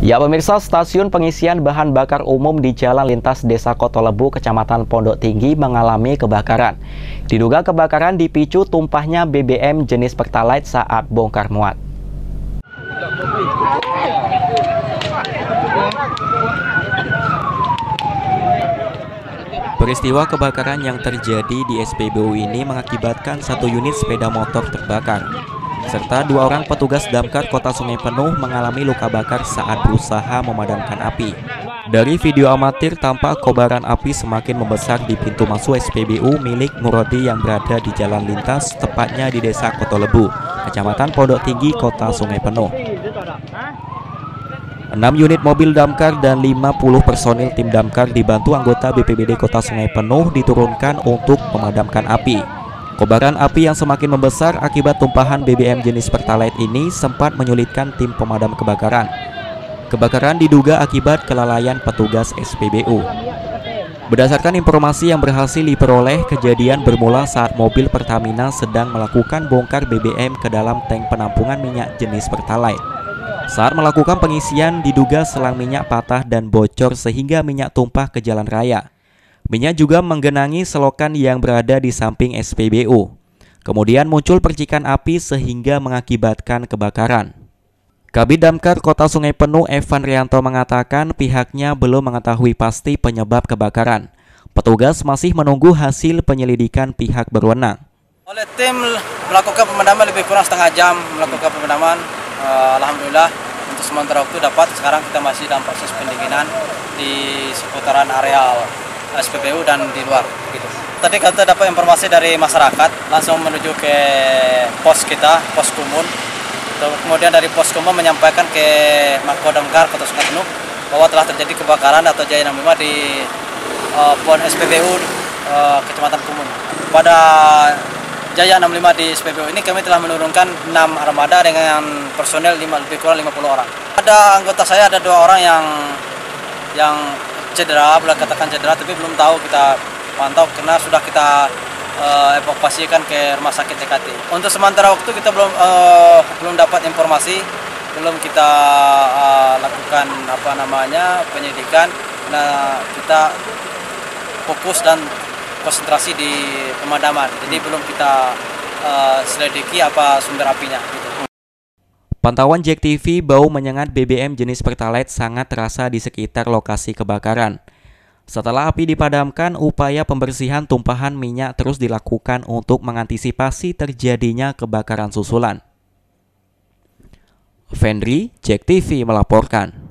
Ya pemirsa, stasiun pengisian bahan bakar umum di Jalan Lintas Desa Kotolebu, Kecamatan Pondok Tinggi mengalami kebakaran. Diduga kebakaran dipicu tumpahnya BBM jenis Pertalite saat bongkar muat. Peristiwa kebakaran yang terjadi di SPBU ini mengakibatkan satu unit sepeda motor terbakar, serta dua orang petugas damkar Kota Sungai Penuh mengalami luka bakar saat berusaha memadamkan api. Dari video amatir tampak kobaran api semakin membesar di pintu masuk SPBU milik Murodi yang berada di Jalan Lintas, tepatnya di Desa Kotolebu, Kecamatan Pondok Tinggi, Kota Sungai Penuh. 6 unit mobil damkar dan 50 personil tim damkar dibantu anggota BPBD Kota Sungai Penuh diturunkan untuk memadamkan api. Kobaran api yang semakin membesar akibat tumpahan BBM jenis Pertalite ini sempat menyulitkan tim pemadam kebakaran. Kebakaran diduga akibat kelalaian petugas SPBU. Berdasarkan informasi yang berhasil diperoleh, kejadian bermula saat mobil Pertamina sedang melakukan bongkar BBM ke dalam tank penampungan minyak jenis Pertalite. Saat melakukan pengisian, diduga selang minyak patah dan bocor sehingga minyak tumpah ke jalan raya. Minyak juga menggenangi selokan yang berada di samping SPBU. Kemudian muncul percikan api sehingga mengakibatkan kebakaran. Kabid Damkar Kota Sungai Penuh Evan Rianto mengatakan pihaknya belum mengetahui pasti penyebab kebakaran. Petugas masih menunggu hasil penyelidikan pihak berwenang. Oleh tim melakukan pemadaman lebih kurang setengah jam melakukan pemadaman. Alhamdulillah untuk sementara waktu dapat. Sekarang kita masih dalam proses pendinginan di seputaran areal SPBU dan di luar gitu. Tadi kita dapat informasi dari masyarakat, langsung menuju ke pos kita, pos Kumun. Kemudian dari pos Kumun menyampaikan ke Mako Damkar Kota Sungai Penuh bahwa telah terjadi kebakaran atau Jaya 65 di pon SPBU Kecamatan Kumun. Pada Jaya 65 di SPBU ini kami telah menurunkan 6 armada dengan personel lebih kurang 50 orang. Ada anggota saya, ada 2 orang yang cedera, boleh katakan cedera, tapi belum tahu, kita pantau karena sudah kita evakuasikan ke rumah sakit TKT. Untuk sementara waktu kita belum dapat informasi, belum kita lakukan penyelidikan. Nah, kita fokus dan konsentrasi di pemadaman, jadi belum kita selidiki apa sumber apinya. Pantauan JEK TV, bau menyengat BBM jenis Pertalite sangat terasa di sekitar lokasi kebakaran. Setelah api dipadamkan, upaya pembersihan tumpahan minyak terus dilakukan untuk mengantisipasi terjadinya kebakaran susulan. Fendri, JEK TV melaporkan.